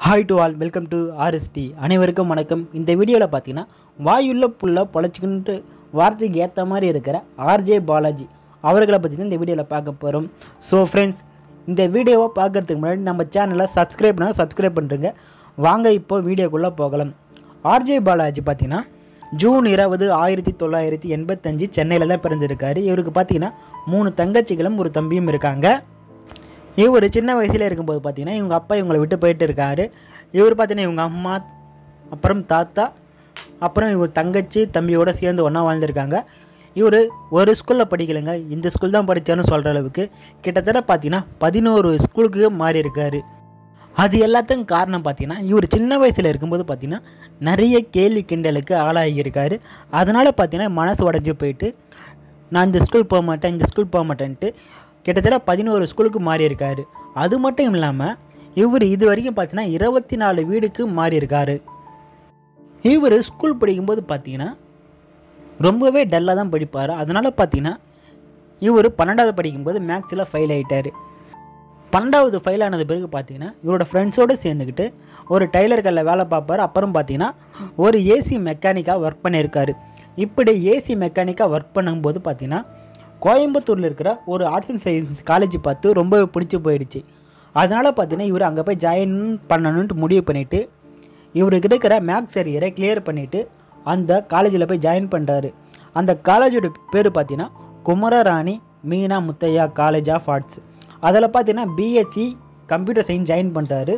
Hi to all, welcome to RST. அனைவருக்கும் வணக்கம். இந்த வீடியோவில் பார்த்தீங்கன்னா வாயுள்ள புல்ல பொழைச்சிக்கிட்டு வார்த்தைக்கு ஏற்ற மாதிரி இருக்கிற ஆர்ஜே பாலாஜி அவர்களை பற்றி தான் இந்த வீடியோவில் பார்க்க போகிறோம். ஸோ ஃப்ரெண்ட்ஸ், இந்த வீடியோவை பார்க்குறதுக்கு முன்னாடி நம்ம சேனலை சப்ஸ்கிரைப் பண்ணுறங்க. வாங்க இப்போ வீடியோக்குள்ளே போகலாம். ஆர்ஜே பாலாஜி பார்த்தீங்கன்னா ஜூன் 20, 1985 சென்னையில் தான் பிறந்திருக்காரு. இவருக்கு பார்த்தீங்கன்னா 3 தங்கச்சிகளும் ஒரு தம்பியும் இருக்காங்க. இவர் சின்ன வயசில் இருக்கும்போது பார்த்தீங்கன்னா இவங்க அப்பா இவங்களை விட்டு போயிட்டு இருக்காரு. இவர் பார்த்தீங்கன்னா இவங்க அம்மா, அப்புறம் தாத்தா, அப்புறம் இவங்க தங்கச்சி தம்பியோடு சேர்ந்து ஒன்றா வாழ்ந்துருக்காங்க. இவர் ஒரு ஸ்கூலில் படிக்கலைங்க, இந்த ஸ்கூல் தான் படித்தான்னு சொல்கிற அளவுக்கு கிட்டத்தட்ட பார்த்தீங்கன்னா 11 ஸ்கூலுக்கு மாறி இருக்கார். அது எல்லாத்துக்கும் காரணம் பார்த்தீங்கன்னா இவர் சின்ன வயசில் இருக்கும்போது பார்த்தீங்கன்னா நிறைய கேலி கிண்டலுக்கு ஆளாகியிருக்காரு. அதனால் பார்த்தீங்கன்னா மனசு உடஞ்சி போயிட்டு நான் இந்த ஸ்கூல் போக மாட்டேன்ட்டு கிட்டத்தட்ட 11 ஸ்கூலுக்கு மாறி இருக்காரு. அது மட்டும் இல்லாமல் இவர் இது வரைக்கும் பார்த்தீங்கன்னா 24 வீடுக்கு மாறி இருக்காரு. இவர் ஸ்கூல் படிக்கும்போது பார்த்தீங்கன்னா ரொம்பவே டல்லாக தான் படிப்பார். அதனால் பார்த்தீங்கன்னா இவர் 12வது படிக்கும்போது மேக்ஸில் ஃபெயில் ஆகிட்டார். 12வது ஃபெயில் ஆனது பிறகு பார்த்தீங்கன்னா இவரோட ஃப்ரெண்ட்ஸோடு சேர்ந்துக்கிட்டு ஒரு டைலர் கல்லில் வேலை பார்ப்பார். அப்புறம் பார்த்தீங்கன்னா ஒரு ஏசி மெக்கானிக்காக ஒர்க் பண்ணியிருக்காரு. இப்படி ஏசி மெக்கானிக்காக ஒர்க் பண்ணும்போது பார்த்தீங்கன்னா கோயம்புத்தூரில் இருக்கிற ஒரு ஆர்ட்ஸ் அண்ட் சயின்ஸ் காலேஜ் பார்த்து ரொம்ப பிடிச்சி போயிடுச்சு. அதனால் பார்த்தீங்கன்னா இவர் அங்கே போய் ஜாயின் பண்ணணுன்ட்டு முடிவு பண்ணிவிட்டு இவருக்கு இருக்கிற மேக்ஸ் அரியரை கிளியர் பண்ணிவிட்டு அந்த காலேஜில் போய் ஜாயின் பண்ணுறாரு. அந்த காலேஜோட பேர் பார்த்தீங்கன்னா Kumararani Meena Muthiah college of arts. அதில் பார்த்தீங்கன்னா பிஎஸ்சி கம்ப்யூட்டர் சயின்ஸ் ஜாயின் பண்ணுறாரு.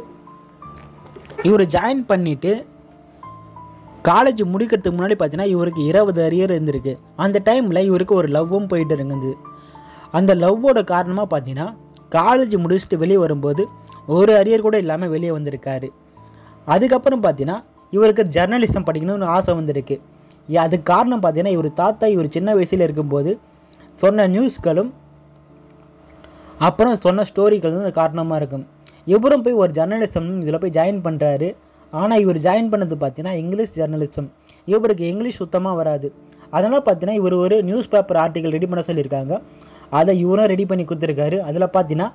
இவர் ஜாயின் பண்ணிவிட்டு காலேஜ் முடிக்கிறதுக்கு முன்னாடி பார்த்தீங்கன்னா இவருக்கு 20 அரியர் இருந்திருக்கு. அந்த டைமில் இவருக்கு ஒரு லவ்வும் போயிட்டு இருந்தது. அந்த லவ்வோட காரணமாக பார்த்தீங்கன்னா காலேஜ் முடிச்சுட்டு வெளியே வரும்போது ஒரு அரியர் கூட இல்லாமல் வெளியே வந்திருக்காரு. அதுக்கப்புறம் பார்த்தீங்கன்னா இவருக்கு ஜர்னலிசம் படிக்கணும்னு ஆசை வந்திருக்கு. அதுக்கு காரணம் பார்த்தீங்கன்னா இவர் தாத்தா இவர் சின்ன வயசில் இருக்கும்போது சொன்ன நியூஸ்களும் அப்புறம் சொன்ன ஸ்டோரிகளும் காரணமாக இருக்கும். இவரும் போய் ஒரு ஜர்னலிசம் இதில் போய் ஜாயின் பண்ணுறாரு. ஆனால் இவர் ஜாயின் பண்ணது பார்த்தீங்கன்னா இங்கிலீஷ் ஜர்னலிசம். இவருக்கு இங்கிலீஷ் சுத்தமாக வராது. அதனால் பார்த்தீங்கன்னா இவர் ஒரு நியூஸ் பேப்பர் ஆர்டிக்கல் ரெடி பண்ண சொல்லியிருக்காங்க. அதை இவரும் ரெடி பண்ணி கொடுத்துருக்காரு. அதில் பார்த்தீங்கன்னா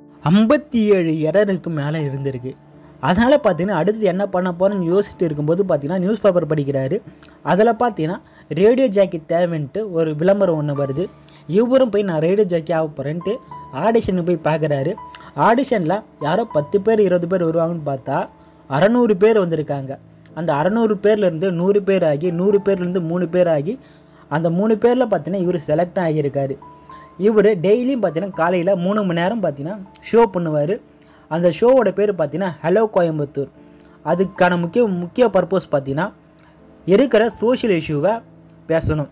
57 எரருக்கு மேலே இருந்திருக்கு. அதனால் பார்த்தீங்கன்னா அடுத்து என்ன பண்ண போகிறேன்னு யோசிச்சுட்டு இருக்கும்போது பார்த்தீங்கன்னா நியூஸ் பேப்பர் படிக்கிறாரு. அதில் பார்த்தீங்கன்னா ரேடியோ ஜாக்கி தேவைன்ட்டு ஒரு விளம்பரம் ஒன்று வருது. இவரும் போய் நான் ரேடியோ ஜாக்கி ஆக போகிறேன்ட்டு ஆடிஷனுக்கு போய் பார்க்குறாரு. ஆடிஷனில் யாரோ 10 பேர் 20 பேர் வருவாங்கன்னு பார்த்தா 600 பேர் வந்திருக்காங்க. அந்த 600 பேர்லேருந்து 100 பேர் ஆகி 100 பேர்லேருந்து 3 பேர் ஆகி அந்த 3 பேரில் பார்த்தீங்கன்னா இவர் செலக்ட் ஆகியிருக்காரு. இவர் டெய்லியும் பார்த்தீங்கன்னா காலையில் 3 மணி நேரம் பார்த்தீங்கன்னா ஷோ பண்ணுவார். அந்த ஷோவோட பேர் பார்த்தீங்கன்னா ஹலோ கோயம்புத்தூர். அதுக்கான முக்கிய பர்பஸ் பார்த்தீங்கன்னா இருக்கிற சோஷியல் இஷ்யூவை பேசணும்.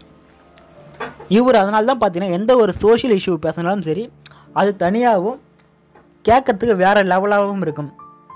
இவர் அதனால தான் பார்த்தீங்கன்னா எந்த ஒரு சோஷியல் இஷ்யூ பேசினாலும் சரி அது தனியாகவும் கேட்குறதுக்கு வேறு லெவலாகவும் இருக்கும்.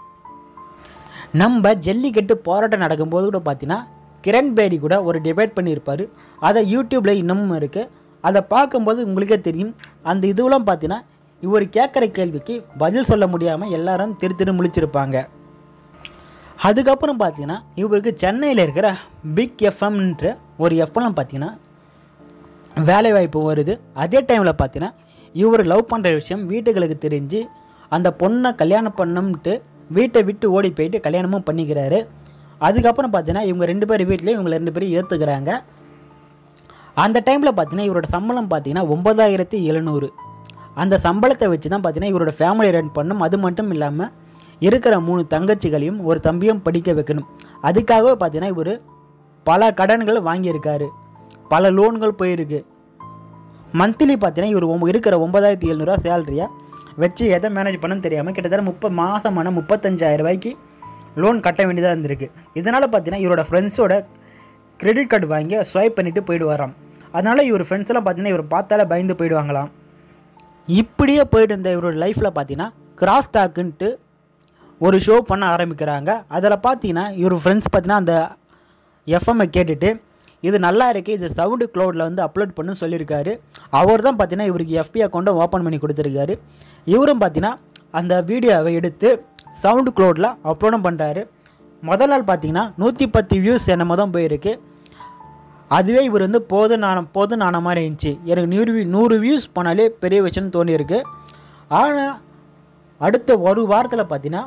நம்ம ஜல்லிக்கட்டு போராட்டம் நடக்கும்போது கூட பார்த்தீங்கன்னா கிரண் பேடி கூட ஒரு டிபேட் பண்ணியிருப்பார். அதை யூடியூப்பில் இன்னமும் இருக்குது. அதை பார்க்கும்போது உங்களுக்கே தெரியும். அந்த இதுவெல்லாம் பார்த்தீங்கன்னா இவர் கேட்குற கேள்விக்கு பதில் சொல்ல முடியாமல் எல்லாரும் திரு முழிச்சிருப்பாங்க. அதுக்கப்புறம் பார்த்தீங்கன்னா இவருக்கு சென்னையில் இருக்கிற பிக் எஃப்எம்ன்ற ஒரு எஃப்எம் பார்த்தீங்கன்னா வேலைவாய்ப்பு வருது. அதே டைமில் பார்த்தீங்கன்னா இவர் லவ் பண்ணுற விஷயம் வீட்டுகளுக்கு தெரிஞ்சு அந்த பொண்ணை கல்யாணம் பண்ணணும்ட்டு வீட்டை விட்டு ஓடி போயிட்டு கல்யாணமும் பண்ணிக்கிறாரு. அதுக்கப்புறம் பார்த்தீங்கன்னா இவங்க 2 பேர் வீட்லேயும் இவங்க 2 பேரும் ஏற்றுக்கிறாங்க. அந்த டைமில் பார்த்தீங்கன்னா இவரோட சம்பளம் பார்த்தீங்கன்னா 9700. அந்த சம்பளத்தை வச்சு தான் பார்த்தீங்கன்னா இவரோட ஃபேமிலி ரன் பண்ணணும். அது மட்டும் இல்லாமல் இருக்கிற 3 தங்கச்சிகளையும் ஒரு தம்பியும் படிக்க வைக்கணும். அதுக்காகவே பார்த்தீங்கன்னா இவர் பல கடன்கள் வாங்கியிருக்காரு, பல லோன்கள் போயிருக்கு. மந்த்லி பார்த்தீங்கன்னா இவர் இருக்கிற 9700 சேலரியாக வச்சு எதை மேனேஜ் பண்ணணும்னு தெரியாமல் கிட்டத்தட்ட 30 மாதமான 35,000 ரூபாய்க்கு லோன் கட்ட வேண்டியதாக இருந்திருக்கு. இதனால் பார்த்தீங்கன்னா இவரோட ஃப்ரெண்ட்ஸோட கிரெடிட் கார்டு வாங்கி ஸ்வைப் பண்ணிவிட்டு போயிடுவாராம். அதனால் இவர் ஃப்ரெண்ட்ஸ்லாம் பார்த்தீங்கன்னா இவர் பார்த்தாலே பயந்து போயிடுவாங்களாம். இப்படியே போயிட்டு இருந்த இவரோட லைஃப்பில் பார்த்தீங்கன்னா கிராஸ் டாக்குன்ட்டு ஒரு ஷோ பண்ண ஆரம்பிக்கிறாங்க. அதில் பார்த்தீங்கன்னா இவர் ஃப்ரெண்ட்ஸ் பார்த்தீங்கன்னா அந்த எஃப்எம்ஐ கேட்டுட்டு இது நல்லா இருக்குது, இது சவுண்டு க்ளவுடில் வந்து அப்லோட் பண்ணு சொல்லியிருக்காரு. அவர் தான் பார்த்தீங்கன்னா இவருக்கு எஃபி அக்கௌண்ட்டை ஓப்பன் பண்ணி கொடுத்துருக்காரு. இவரும் பார்த்தீங்கன்னா அந்த வீடியோவை எடுத்து சவுண்டு க்ளவுடில் அப்லோடும் பண்ணுறாரு. முதல் நாள் பார்த்தீங்கன்னா 110 வியூஸ் என்னமோ தான் போயிருக்கு. அதுவே இவர் வந்து போதும் நான மாதிரி இருந்துச்சு. எனக்கு 100 வியூஸ் போனாலே பெரிய விஷயம்னு தோணியிருக்கு. ஆனால் அடுத்த ஒரு வாரத்தில் பார்த்தீங்கன்னா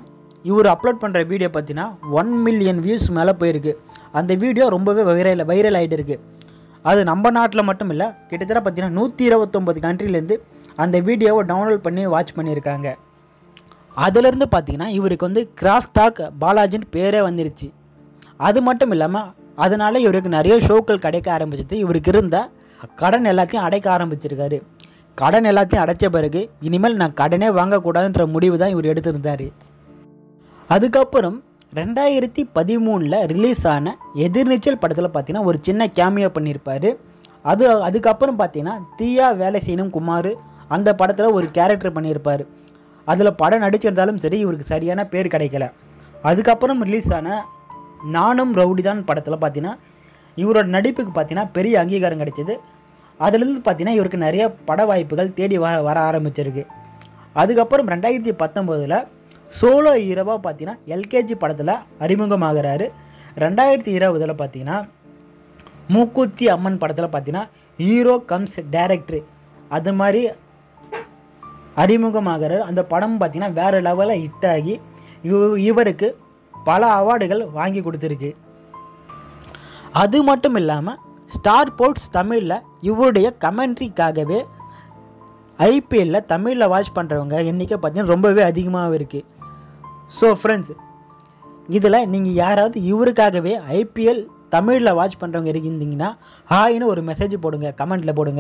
இவர் அப்லோட் பண்ணுற வீடியோ பார்த்தீங்கன்னா 1 மில்லியன் வியூஸ் மேலே போயிருக்கு. அந்த வீடியோ ரொம்பவே வைரல் ஆகிட்டு இருக்குது. அது நம்ம நாட்டில் மட்டும் இல்லை, கிட்டத்தட்ட பார்த்தீங்கன்னா 129 கண்ட்ரிலேருந்து அந்த வீடியோவை டவுன்லோட் பண்ணி வாட்ச் பண்ணியிருக்காங்க. அதிலிருந்து பார்த்தீங்கன்னா இவருக்கு வந்து கிராஸ் டாக் பாலாஜின்னு பேரே வந்துருச்சு. அது மட்டும் இல்லாமல் அதனால் இவருக்கு நிறைய ஷோக்கள் கிடைக்க ஆரம்பிச்சிது. இவருக்கு இருந்த கடன் எல்லாத்தையும் அடைக்க ஆரம்பிச்சிருக்காரு. கடன் எல்லாத்தையும் அடைச்ச பிறகு இனிமேல் நான் கடனே வாங்கக்கூடாதுன்ற முடிவு தான் இவர் எடுத்திருந்தார். அதுக்கப்புறம் 2013 ரிலீஸ் ஆன எதிர்நீச்சல் படத்தில் பார்த்தீங்கன்னா ஒரு சின்ன கேமியோ பண்ணியிருப்பார். அதுக்கப்புறம் பார்த்தீங்கன்னா தீயா வேலை செய்யணும் குமார் அந்த படத்தில் ஒரு கேரக்டர் பண்ணியிருப்பார். அதில் படம் நடிச்சிருந்தாலும் சரி இவருக்கு சரியான பேர் கிடைக்கல. அதுக்கப்புறம் ரிலீஸ் ஆன நானும் ரவுடி தான் படத்தில் பார்த்தீங்கன்னா இவரோட நடிப்புக்கு பார்த்தீங்கன்னா பெரிய அங்கீகாரம் கிடைச்சிது. அதுலேருந்து பார்த்தீங்கன்னா இவருக்கு நிறைய பட வாய்ப்புகள் தேடி வர ஆரம்பிச்சிருக்கு. அதுக்கப்புறம் 2019 சோலோ ஹீரோவாக பார்த்தீங்கன்னா எல்கேஜி படத்தில் அறிமுகமாகிறாரு. 2020 பார்த்தீங்கன்னா மூக்குத்தி அம்மன் படத்தில் பார்த்தீங்கன்னா ஹீரோ கம்ஸ் டைரக்டர் அது மாதிரி அறிமுகமாகிறார். அந்த படம் பார்த்தீங்கன்னா வேறு லெவலில் ஹிட் ஆகி இவருக்கு பல அவார்டுகள் வாங்கி கொடுத்துருக்கு. அது மட்டும் இல்லாமல் ஸ்டார் ஸ்போர்ட்ஸ் தமிழில் இவருடைய கமெண்ட்ரிக்காகவே ஐபிஎல்லில் தமிழில் வாட்ச் பண்ணுறவங்க எண்ணிக்கை பார்த்தீங்கன்னா ரொம்பவே அதிகமாக இருக்குது. ஸோ ஃப்ரெண்ட்ஸ், இதில் நீங்கள் யாராவது இவருக்காகவே ஐபிஎல் தமிழில் வாட்ச் பண்ணுறவங்க இருந்தீங்கன்னா ஹாய்னு ஒரு மெசேஜ் போடுங்க, கமெண்ட்டில் போடுங்க.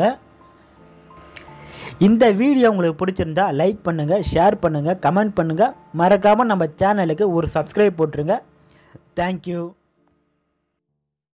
இந்த வீடியோ உங்களுக்கு பிடிச்சிருந்தா லைக் பண்ணுங்கள், ஷேர் பண்ணுங்கள், கமெண்ட் பண்ணுங்கள். மறக்காமல் நம்ம சேனலுக்கு ஒரு சப்ஸ்கிரைப் போட்டுருங்க. தேங்க்யூ.